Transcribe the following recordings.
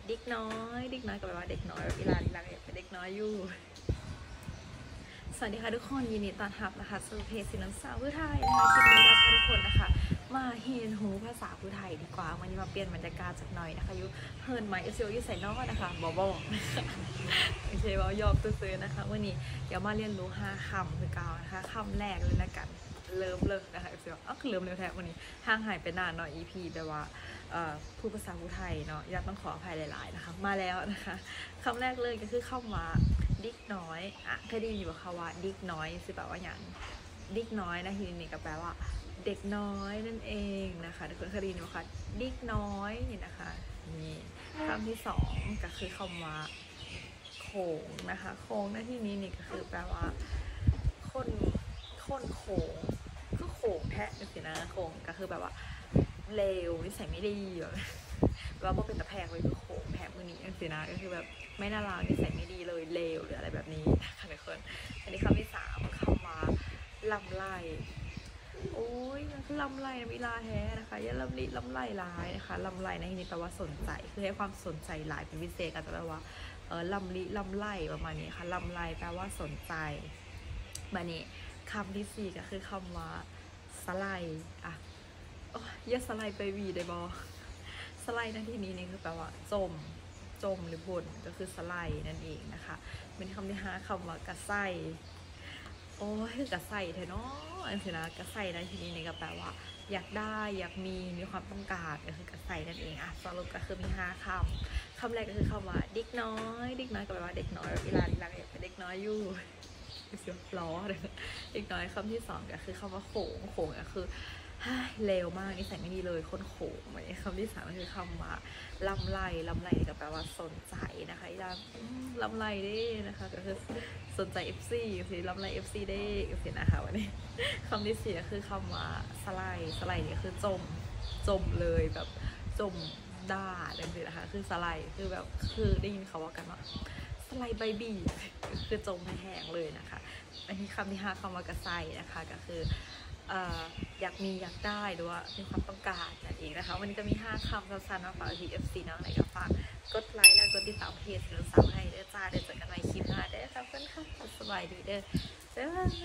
เด็กน้อยเด็กน้อยก็แปลว่าเด็กน้อยอีลาเป็นเด็กน้อยอยู่สวัสดีค่ะทุกคนยินดีต้อนรับนะคะสู่เพจศิลป์สาวผู้ไทยนะคะคลิปนี้เราทุกคนนะคะมาเรียนรู้ภาษาผู้ไทยดีกว่าวันนี้มาเปลี่ยนบรรยากาศสักหน่อยนะคะยุเฮิร์นไมเอสโอยูใส่นอกนะคะบอกไม่ใช่ว่ายอกซื้อนะคะวันนี้เดี๋ยวมาเรียนรู้5 คำคือเก่านะคะคำแรกเลยนะกันเริ่มนะคะเอฟซีคือเริ่มเร็วแท้วันนี้ห่างหายไปนานหน่อย EP แปลว่าผู้ภาษาผู้ไทยเนาะอยากต้องขออภัยหลายๆนะคะมาแล้วนะคะคำแรกเลยก็คือเข้ามาดิกน้อยเคยได้ยินอยู่ว่าคำว่าดิกน้อยคือแปลว่าอย่างดิกน้อยนะทีนี้ก็แปลว่าเด็กน้อยนั่นเองนะคะทุกคนเคยได้ยินไหมคะดิกน้อยนี่นะคะนี่คำที่2ก็คือคำว่าโขงนะคะโขงในที่นี้นี่ก็คือแปลว่าคนโขงคือโขงแท้สินะโขงก็คือแบบว่าเลวนิสัยไม่ดีแบบว่าเป็นตะแพงเลยคือโขงแผลมือนี้สินะก็คือแบบไม่น่ารักนิสัยไม่ดีเลยเลวหรืออะไรแบบนี้นะคะทุกคนอันนี้คำที่3คำว่าลำไรโอ้ยมันคือลำไรนะเวลาแท้นะคะอย่าลำไรร้ายนะคะลำไรในที่นี้แปลว่าสนใจคือให้ความสนใจหลายเป็นพิเศษอาจจะแปลว่าลำไรประมาณนี้ค่ะลำไรแปลว่าสนใจแบบนี้คำที่4ก็คือคำว่าสไลด์อย่าสไลด์ไปวีได้บอสไลด์ในที่นี้นี่คือแปลว่าจมหรือบ่นก็คือสไลด์นั่นเองนะคะเป็นคำที่5คำว่ากระไส้โอ้ยกระไส้เถอะเนาะอันสินะกระไส้ในที่นี้นี่ก็แปลว่าอยากได้อยากมีความต้องการก็คือกระไส้นั่นเองสรุปก็คือมี5 คำแรกก็คือคำว่าเด็กน้อยก็แปลว่าเด็กน้อยอีลาเป็นเด็กน้อยอยู่เสียงล้อเลยเด็กน้อยคำที่2ก็คือคำว่าโขงก็คือเลวมากนิสัยไม่ดีเลยคนโขงเหมือนคำที่3ก็คือคำว่าลำไรก็แปลว่าสนใจนะคะอีลำไรได้นะคะก็คือสนใจ FC สิลำไร FC ได้สินะคะวันนี้คำที่4ก็คือคำว่าสไลด์เนี่ยคือจมเลยแบบจมด่าเลยนะคะคือสไลด์คือแบบคือได้ยินเขาว่ากันว่าสไลด์ใบบี้คือจมแห้งเลยนะคะอันนี้คำที่5คำว่ากระไซนะคะก็คืออยากมีอยากได้หรือว่ามีความต้องการนั่นเองนะคะวันนี้จะมี5 คำสั้นๆมาฝากที่ FC น้องไหนก็ฝากกดไลค์และกดติดตามเพจศิลป์สาวให้เด้อจ้าเดี๋ยวเจอกันใหม่คลิปหน้าเด้อครับเพื่อนค่ะสบายดีเด้อบ๊ายบาย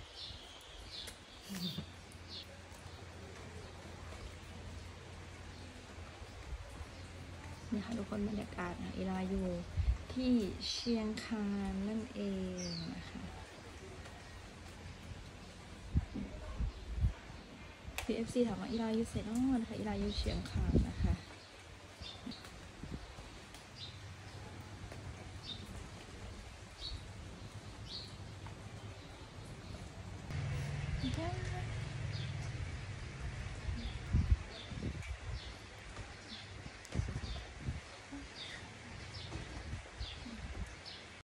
นี่ค่ะทุกคนบรรยากาศนะอีลาอยู่ที่เชียงคานนั่นเองนะคะPFC ถามว่าอีลาอยู่เซนอนนะคะอีลาอยู่เชียงคานนะคะ